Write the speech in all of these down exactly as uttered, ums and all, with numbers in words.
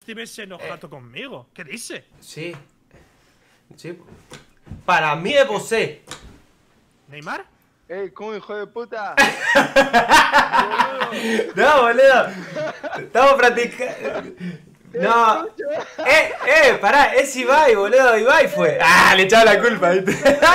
estivese enojado eh. conmigo. ¿Qué dice? Sí. Sí. Para mí es você. ¿Neymar? ¡Ey, cómo hijo de puta! No, boludo. Estamos practicando. No. Eh, eh, pará, es Ibai, boludo. Ibai fue. Ah, le echaba la culpa, ¿viste?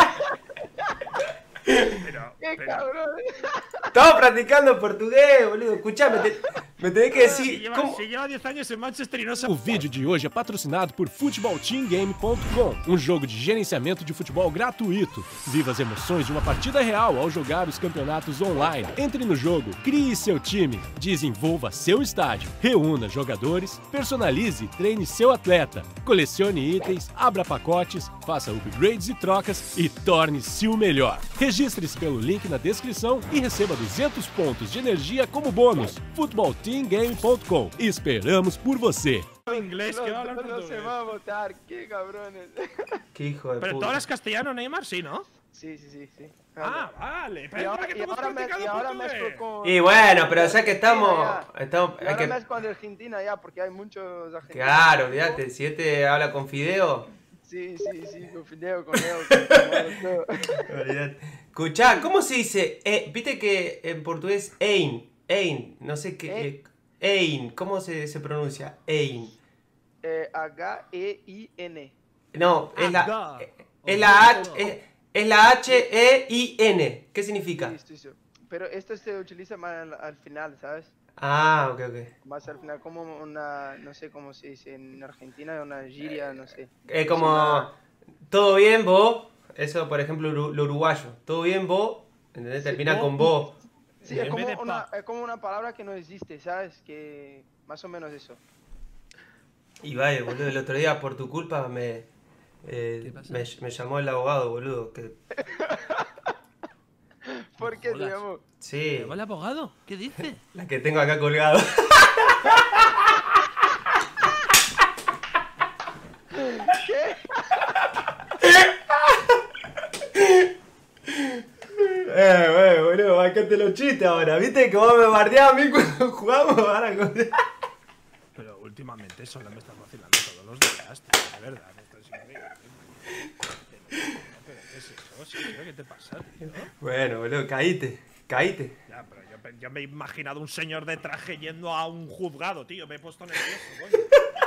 Pero, ¡Qué pero... cabrón! Estamos practicando portugués, boludo. Escuchame, te, me tenés que decir. Se lleva, ¿cómo? se lleva diez años en Manchester y no se... O vídeo de hoje é patrocinado por futebol team game ponto com, um jogo de gerenciamento de futebol gratuito. Viva as emoções de uma partida real ao jogar os campeonatos online. Entre no jogo, crie seu time, desenvolva seu estádio, reúna jogadores, personalize e treine seu atleta, colecione itens, abra pacotes, faça upgrades e trocas e torne-se o melhor. Registre-se pelo link na descrição e receba duzentos pontos de energia como bônus. futebol team game ponto com. Esperamos por você. Inglés, que va a hablar No, no portugués. se va a votar, qué cabrones. Qué hijo de Pero tú puta. hablas castellano, Neymar, sí, ¿no? Sí, sí, sí, sí. Ah, vale. y Pero ahora, que y tú hemos ahora, me, practicado y ahora portugués. mezclo con... Y bueno, pero ya que estamos. Argentina, ya. estamos Y hay ahora que, mezclo con Argentina ya, porque hay muchos argentinos. claro, olvídate. Si este habla con Fideo. Sí, sí, sí, con Fideo, con Leo, con todo. Olvídate. Escuchá, ¿cómo se dice? Eh, Viste que en portugués, ein. Ein. No sé qué. Eh, ein. ¿Cómo se, se pronuncia? Ein. Eh, H E I N. No, es la. Aga. Es la H. Es, es la H E I N. ¿Qué significa? Sí, estoy seguro. Pero esto se utiliza más al, al final, ¿sabes? Ah, ok, ok. Más al final, como una, no sé cómo se dice en Argentina, una giria, no sé. Es como. una- Todo bien, vos. Eso, por ejemplo, uru- lo uruguayo. Todo bien, vos. ¿Entendés? Termina vos. con vos. Sí, es En como, vez de una, pa. es como una palabra que no existe, ¿sabes? Que más o menos eso. Y vaya, boludo, el otro día por tu culpa me. eh, me, me llamó el abogado, boludo. Que, ¿Por qué te jodas. llamó? sí, ¿Te va el abogado? ¿Qué dice? la que tengo acá colgado. Eh, wey, boludo, bancate los chistes ahora. ¿Viste que vos me bardeás a mí cuando jugamos? Ahora con... Pero últimamente solo me estás vacilando todos los días, tío, de verdad. Esto es increíble. Pero, ¿qué es eso? Sí, tío, ¿qué te pasa, tío? Bueno, boludo, caíte, caíte. Ya, pero yo, pe- yo me he imaginado un señor de traje yendo a un juzgado, tío. Me he puesto nervioso, coño.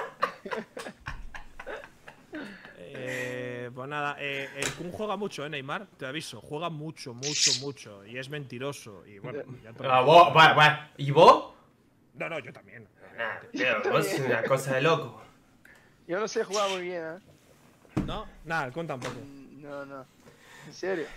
Eh, pues nada, eh, el Kun juega mucho, eh, Neymar, te aviso. Juega mucho, mucho, mucho. Y es mentiroso. Y bueno, ya te lo- Ah, vos, bueno, bueno. ¿Y vos? No, no, yo también. Nah, tío, vos es una cosa de loco. Yo no sé jugar muy bien, ¿eh? No, nada, el Kun tampoco. Mm, No, no. En serio.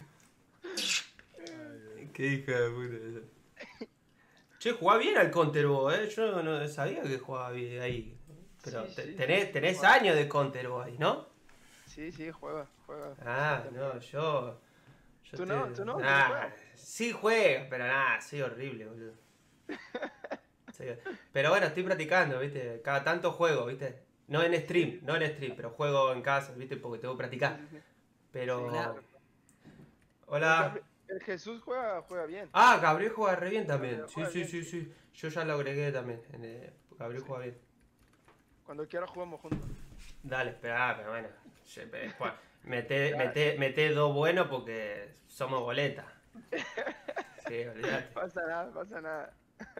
Qué hijo de puta. Che, jugá bien al counter vos, eh. Yo no sabía que jugaba bien ahí. Pero Sí, te- sí, tenés, sí, tenés juega. años de counter vos ahí, ¿no? Sí, sí, juega, juega. Ah, no, yo. yo ¿Tú te- no? ¿Tú no? ¿Tú no Nah, juegas? sí juego, pero nada, soy horrible, boludo. Soy- Pero bueno, estoy practicando, ¿viste? Cada tanto juego, ¿viste? No en stream, no en stream, pero juego en casa, ¿viste? Porque tengo que practicar. Pero. Sí, claro. Hola. El, el Jesús juega, juega bien. Ah, Gabriel juega re bien también. Gabriel Sí, juega sí, bien, sí, sí. Yo ya lo agregué también. en, eh, Gabriel juega bien. Cuando quiera jugamos juntos. Dale, espera, pero bueno. Che, pe- Juan, Mete, mete, mete dos buenos porque somos boletas. Sí, olvidate. Pasa nada, pasa nada.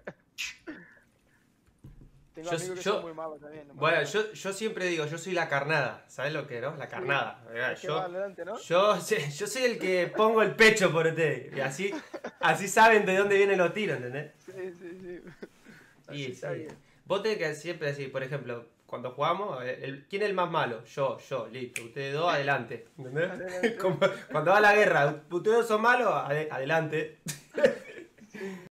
Tengo Yo- amigos que yo- son muy malos también. no pasa Bueno, nada. yo, yo siempre digo, yo soy la carnada. ¿Sabes lo que no? La carnada. ¿verdad? Es que va Yo, adelante, ¿no? yo, yo soy el que pongo el pecho por ustedes. Y así, así saben de dónde vienen los tiros, ¿entendés? Sí, sí, sí. Así Sí, está sí. bien. Vos tenés que siempre decir, por ejemplo, cuando jugamos, el- el- ¿quién es el más malo? Yo, yo, listo. Ustedes dos, adelante. ¿Entendés? Adelante. Como cuando va la guerra, ustedes dos son malos, ade- adelante.